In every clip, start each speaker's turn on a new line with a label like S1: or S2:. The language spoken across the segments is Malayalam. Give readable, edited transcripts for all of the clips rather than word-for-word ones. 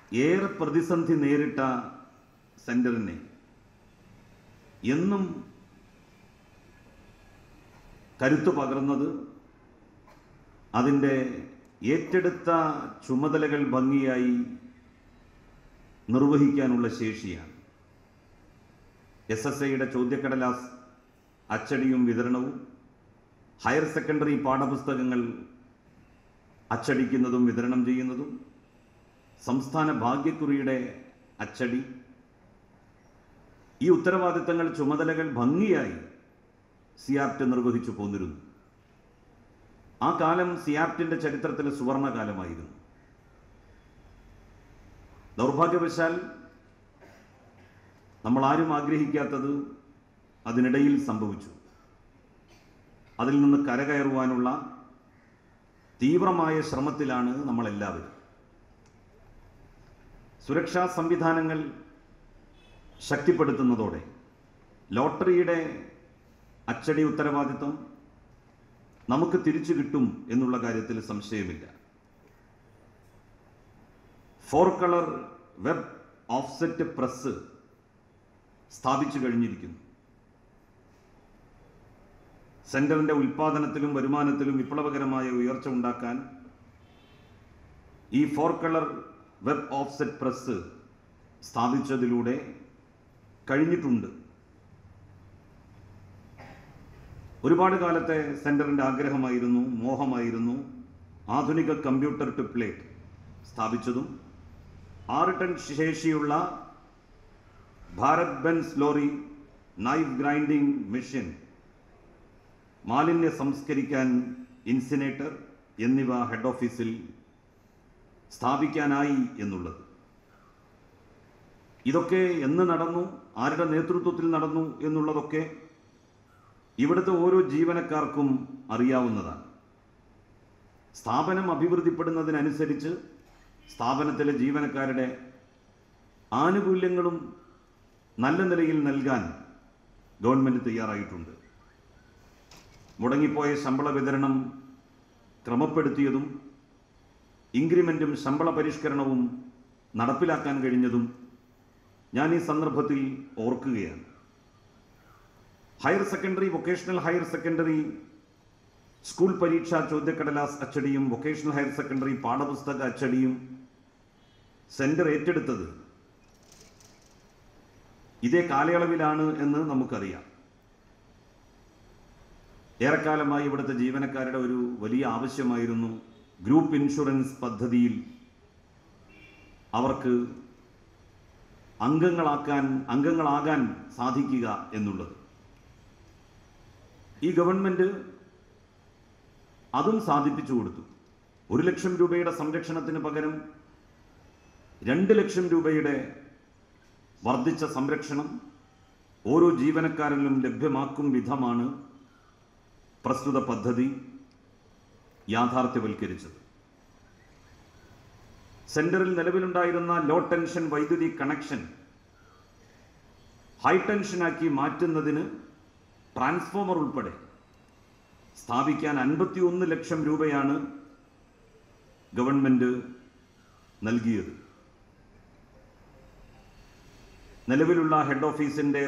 S1: ഏറെ പ്രതിസന്ധി നേരിട്ട സെന്ററിനെ എന്നും കരുത്തു പകർന്നത് അതിൻ്റെ ഏറ്റെടുത്ത ചുമതലകൾ ഭംഗിയായി നിർവഹിക്കാനുള്ള ശേഷിയാണ്. SSIയുടെ ചോദ്യക്കടലാസ് അച്ചടിയും വിതരണവും, ഹയർ സെക്കൻഡറി പാഠപുസ്തകങ്ങൾ അച്ചടിക്കുന്നതും വിതരണം ചെയ്യുന്നതും, സംസ്ഥാന ഭാഗ്യക്കുറിയുടെ അച്ചടി, ഈ ഉത്തരവാദിത്തങ്ങൾ, ചുമതലകൾ ഭംഗിയായി സിയാപ്റ്റ് നിർവഹിച്ചു പോന്നിരുന്നു. ആ കാലം സിയാപ്റ്റിൻ്റെ ചരിത്രത്തിലെ സുവർണകാലമായിരുന്നു. ദൗർഭാഗ്യവശാൽ നമ്മൾ ആരും ആഗ്രഹിക്കാത്തത് അതിനിടയിൽ സംഭവിച്ചു. അതിൽ നിന്ന് കരകയറുവാനുള്ള തീവ്രമായ ശ്രമത്തിലാണ് നമ്മളെല്ലാവരും. സുരക്ഷാ സംവിധാനങ്ങൾ ശക്തിപ്പെടുത്തുന്നതോടെ ലോട്ടറിയുടെ അച്ചടി ഉത്തരവാദിത്വം നമുക്ക് തിരിച്ചു കിട്ടും എന്നുള്ള കാര്യത്തിൽ സംശയമില്ല. 4 കളർ വെബ് ഓഫ്സെറ്റ് പ്രസ് സ്ഥാപിച്ചു കഴിഞ്ഞിരിക്കുന്നു. സെന്ററിന്റെ ഉൽപാദനത്തിലും വരുമാനത്തിലും വിപ്ലവകരമായ ഉയർച്ച ഉണ്ടാക്കാൻ ഈ 4 കളർ വെബ് ഓഫ്സെറ്റ് പ്രസ് സ്ഥാപിച്ചതിലൂടെ കഴിഞ്ഞിട്ടുണ്ട്. ഒരുപാട് കാലത്തെ സെന്ററിന്റെ ആഗ്രഹമായിരുന്നു, മോഹമായിരുന്നു ആധുനിക കമ്പ്യൂട്ടർ ടു പ്ലേറ്റ് സ്ഥാപിച്ചതും 6 ടൺ ശേഷിയുള്ള Bharat Benz lorry knife grinding machine, മാലിന്യ സംസ്കരിക്കാൻ ഇൻസിനേറ്റർ എന്നിവ ഹെഡ് ഓഫീസിൽ സ്ഥാപിക്കാനായി എന്നുള്ളത്. ഇതൊക്കെ എന്ന് നടന്നു, ആരുടെ നേതൃത്വത്തിൽ നടന്നു എന്നുള്ളതൊക്കെ ഇവിടുത്തെ ഓരോ ജീവനക്കാർക്കും അറിയാവുന്നതാണ്. സ്ഥാപനം അഭിവൃദ്ധിപ്പെടുന്നതിനനുസരിച്ച് സ്ഥാപനത്തിലെ ജീവനക്കാരുടെ ആനുകൂല്യങ്ങളും നല്ല നിലയിൽ നൽകാൻ ഗവൺമെൻറ് തയ്യാറായിട്ടുണ്ട്. മുടങ്ങിപ്പോയ ശമ്പള വിതരണം ക്രമപ്പെടുത്തിയതും ഇൻക്രിമെൻറ്റും ശമ്പള പരിഷ്കരണവും നടപ്പിലാക്കാൻ കഴിഞ്ഞതും ഞാൻ ഈ സന്ദർഭത്തിൽ ഓർക്കുകയാണ്. Higher secondary, vocational higher secondary school പരീക്ഷാ ചോദ്യക്കടലാസ് അച്ചടിയും വൊക്കേഷണൽ ഹയർ സെക്കൻഡറി പാഠപുസ്തക അച്ചടിയും സെന്റർ ഏറ്റെടുത്തത് ഇതേ കാലയളവിലാണ് എന്ന് നമുക്കറിയാം. ഏറെക്കാലമായി ഇവിടുത്തെ ജീവനക്കാരുടെ ഒരു വലിയ ആവശ്യമായിരുന്നു ഗ്രൂപ്പ് ഇൻഷുറൻസ് പദ്ധതിയിൽ അവർക്ക് അംഗങ്ങളാകാൻ സാധിക്കുക എന്നുള്ളത്. ഈ ഗവൺമെൻറ് അതും സാധിപ്പിച്ചു കൊടുത്തു. 1 ലക്ഷം രൂപയുടെ സംരക്ഷണത്തിന് പകരം 2 ലക്ഷം രൂപയുടെ വർദ്ധിച്ച സംരക്ഷണം ഓരോ ജീവനക്കാരനിലും ലഭ്യമാക്കും വിധമാണ് പ്രസ്തുത പദ്ധതി യാഥാർത്ഥ്യവൽക്കരിച്ചത്. സെന്ററിൽ നിലവിലുണ്ടായിരുന്ന ലോ ടെൻഷൻ വൈദ്യുതി കണക്ഷൻ ഹൈ ടെൻഷനാക്കി മാറ്റുന്നതിന് ട്രാൻസ്ഫോമർ ഉൾപ്പെടെ സ്ഥാപിക്കാൻ 51 ലക്ഷം രൂപയാണ് ഗവൺമെൻറ് നൽകിയത്. നിലവിലുള്ള ഹെഡ് ഓഫീസിൻ്റെ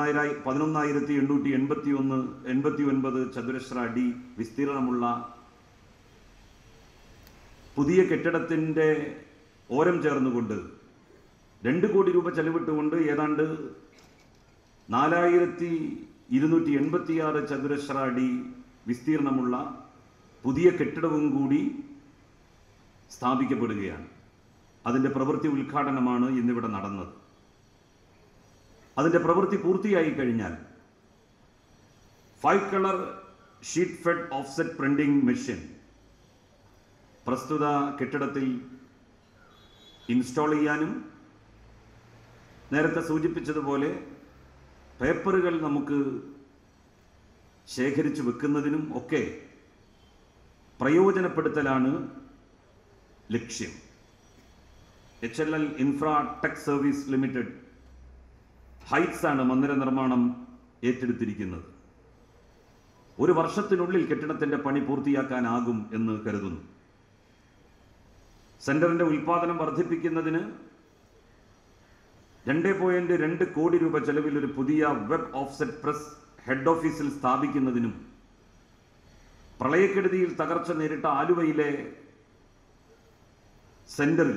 S1: 11,889 ചതുരശ്ര അടി വിസ്തീർണമുള്ള പുതിയ കെട്ടിടത്തിൻ്റെ ഓരം ചേർന്നുകൊണ്ട് 2 കോടി രൂപ ചെലവിട്ടുകൊണ്ട് ഏതാണ്ട് 4,286 ചതുരശ്ര അടി വിസ്തീർണമുള്ള പുതിയ കെട്ടിടവും കൂടി സ്ഥാപിക്കപ്പെടുകയാണ്. അതിൻ്റെ പ്രവൃത്തി ഉദ്ഘാടനമാണ് ഇന്നിവിടെ നടന്നത്. അതിൻ്റെ പ്രവൃത്തി പൂർത്തിയായി കഴിഞ്ഞാൽ 5 colour sheet fed offset printing machine പ്രസ്തുത കെട്ടിടത്തിൽ ഇൻസ്റ്റാൾ ചെയ്യാനും നേരത്തെ സൂചിപ്പിച്ചതുപോലെ പേപ്പറുകൾ നമുക്ക് ശേഖരിച്ചു വെക്കുന്നതിനും ഒക്കെ പ്രയോജനപ്പെടുത്തലാണ് ലക്ഷ്യം. HLL infra tech service limited heights ആണ് മന്ദിര നിർമ്മാണം ഏറ്റെടുത്തിരിക്കുന്നത്. 1 വർഷത്തിനുള്ളിൽ കെട്ടിടത്തിൻ്റെ പണി പൂർത്തിയാക്കാനാകും എന്ന് കരുതുന്നു. സെന്ററിന്റെ ഉൽപാദനം വർദ്ധിപ്പിക്കുന്നതിന് 2.2 കോടി രൂപ ചെലവിൽ ഒരു പുതിയ വെബ് ഓഫ്സെറ്റ് പ്രസ് ഹെഡ് ഓഫീസിൽ സ്ഥാപിക്കുന്നതിനും പ്രളയക്കെടുതിയിൽ തകർച്ച നേരിട്ട ആലുവയിലെ സെന്ററിൽ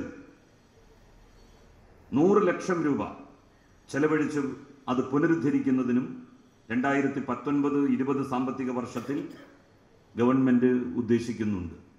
S1: 100 ലക്ഷം രൂപ ചെലവഴിച്ച് അത് പുനരുദ്ധരിക്കുന്നതിനും 2019-20 സാമ്പത്തിക വർഷത്തിൽ ഗവൺമെന്റ് ഉദ്ദേശിക്കുന്നുണ്ട്.